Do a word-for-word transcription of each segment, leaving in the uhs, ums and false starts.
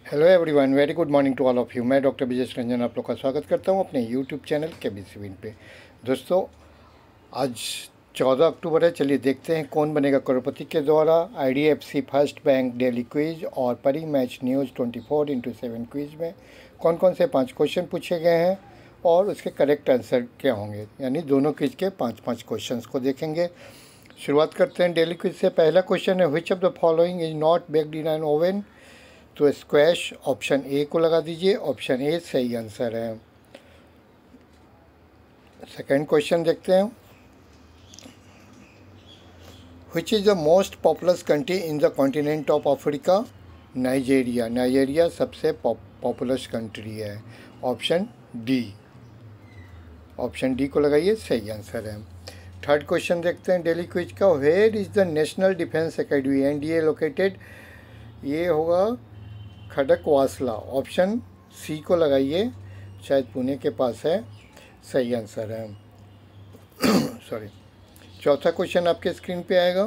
Hello everyone, very good morning to all of you. मैं doctor Vijay Ranjan आप लोग का स्वागत करता हूं अपने यूट्यूब चैनल केबीसी विन पे। दोस्तों, आज चौदह अक्टूबर है। चलिए देखते हैं कौन बनेगा करोड़पति के द्वारा IDFC first bank daily quiz और Parimatch news twenty four into seven quiz में कौन कौन से पाँच क्वेश्चन पूछे गए हैं और उसके करेक्ट आंसर क्या होंगे, यानी दोनों क्विज के पाँच पाँच क्वेश्चन को देखेंगे। शुरुआत करते हैं डेली क्विज से। पहला क्वेश्चन है, which of the following is not baked in an oven. तो स्क्वैश ऑप्शन ए को लगा दीजिए, ऑप्शन ए सही आंसर है। सेकंड क्वेश्चन देखते हैं, which is the most populous country in the continent of Africa. Nigeria. Nigeria सबसे populous country है, ऑप्शन डी। ऑप्शन डी को लगाइए, सही आंसर है। थर्ड क्वेश्चन देखते हैं डेली क्विज का, where is the national defence academy NDA located. ये होगा खड़कवासला, ऑप्शन सी को लगाइए, शायद पुणे के पास है, सही आंसर है। सॉरी। चौथा क्वेश्चन आपके स्क्रीन पे आएगा,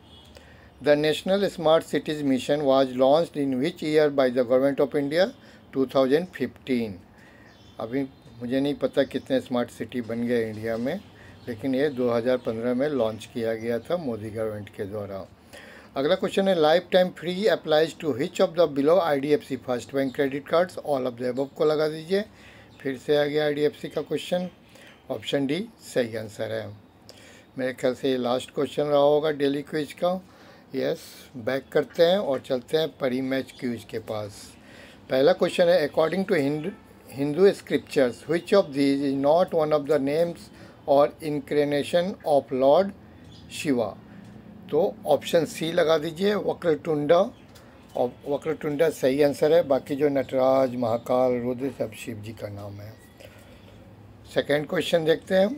the national smart cities mission was launched in which year by the government of India. Two thousand fifteen. अभी मुझे नहीं पता कितने स्मार्ट सिटी बन गए इंडिया में, लेकिन ये दो हज़ार पंद्रह में लॉन्च किया गया था मोदी गवर्नमेंट के द्वारा। अगला क्वेश्चन है, life time free applies to which of the below IDFC first bank credit cards. All of the above को लगा दीजिए। फिर से आ गया आईडीएफसी का क्वेश्चन, ऑप्शन डी सही आंसर है। मेरे ख्याल से ये लास्ट क्वेश्चन रहा होगा डेली क्विज का। यस, बैक करते हैं और चलते हैं परी मैच क्विज के पास। पहला क्वेश्चन है, according to Hindu Hindu scriptures which of these is not one of the names or incarnation of Lord Shiva. तो ऑप्शन सी लगा दीजिए, वक्रतुंड। और वक्रतुंड सही आंसर है। बाकी जो नटराज, महाकाल, रुद्र सब शिव जी का नाम है। सेकेंड क्वेश्चन देखते हैं,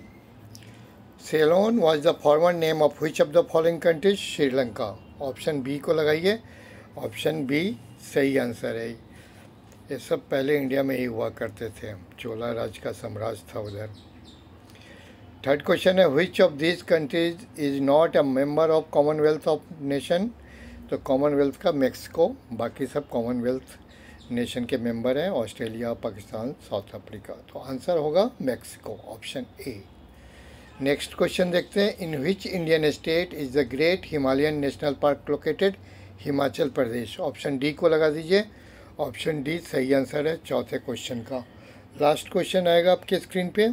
Ceylon was the former name of which of the following countries. Sri Lanka. Option B को लगाइए, ऑप्शन बी सही आंसर है। ये सब पहले इंडिया में ही हुआ करते थे, चोला राज का साम्राज्य था उधर। थर्ड क्वेश्चन है, which of this countries is not a member of Commonwealth of nation. तो कॉमनवेल्थ का मेक्सिको, बाकी सब कॉमनवेल्थ नेशन के मेंबर हैं, ऑस्ट्रेलिया, पाकिस्तान, साउथ अफ्रीका। तो आंसर होगा Mexico, option A. Next question देखते हैं, in which Indian state is the great Himalayan national park located. Himachal Pradesh. Option D को लगा दीजिए, ऑप्शन डी सही आंसर है चौथे क्वेश्चन का। लास्ट क्वेश्चन आएगा आपके स्क्रीन पे,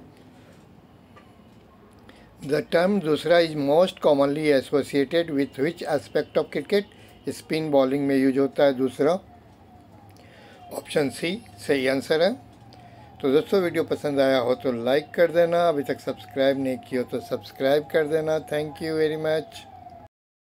the term doosra is most commonly associated with which aspect of cricket. Spin bowling में यूज होता है दूसरा, ऑप्शन सी सही आंसर है। तो दोस्तों, वीडियो पसंद आया हो तो लाइक कर देना, अभी तक सब्सक्राइब नहीं किया हो तो सब्सक्राइब कर देना। Thank you very much.